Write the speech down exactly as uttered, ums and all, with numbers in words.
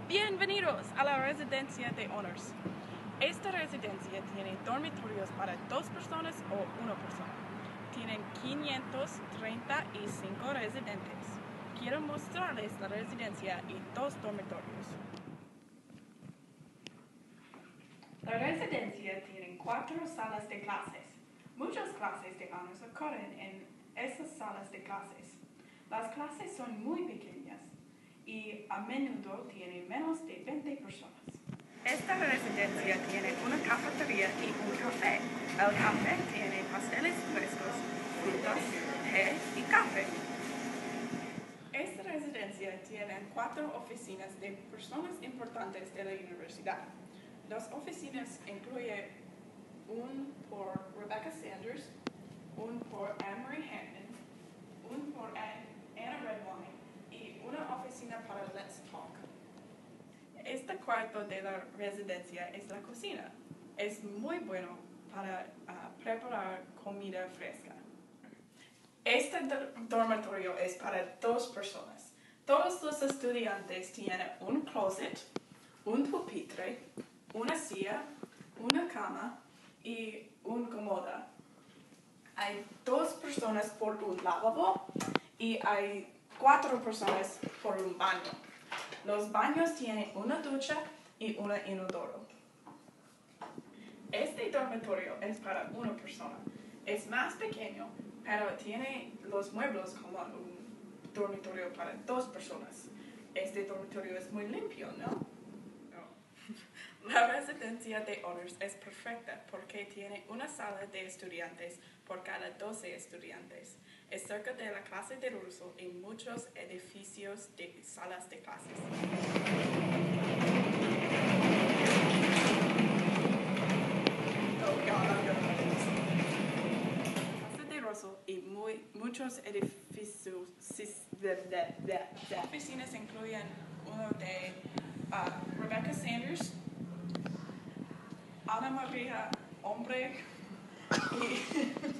Bienvenidos a la residencia de Honors. Esta residencia tiene dormitorios para dos personas o una persona. Tienen quinientos treinta y cinco residentes. Quiero mostrarles la residencia y dos dormitorios. La residencia tiene cuatro salas de clases. Muchas clases de Honors ocurren en esas salas de clases. Las clases son muy pequeñas y a menudo tiene menos de veinte personas. Esta residencia tiene una cafetería y un café. El café tiene pasteles frescos, frutas, té y café. Esta residencia tiene cuatro oficinas de personas importantes de la universidad. Las oficinas incluyen un por Rebecca Sanders, un por Anne-Marie Hampton, un por Anna Redwine y una oficina para Let's Talk. Este cuarto de la residencia es la cocina. Es muy bueno para uh, preparar comida fresca. Este dormitorio es para dos personas. Todos los estudiantes tienen un closet, un pupitre, una silla, una cama y un comoda. Hay dos personas por un lavabo y hay cuatro personas por un baño. Los baños tienen una ducha y un inodoro. Este dormitorio es para una persona. Es más pequeño, pero tiene los muebles como un dormitorio para dos personas. Este dormitorio es muy limpio, ¿no? No. La residencia de Honors es perfecta porque tiene una sala de estudiantes por cada doce estudiantes. Es cerca de la clase de ruso y muchos edificios de salas de clases. Clase de ruso y muy, muchos edificios de, de, de, de. Oficinas incluyen uno de uh, Rebecca Sanders, Ana María Hombre y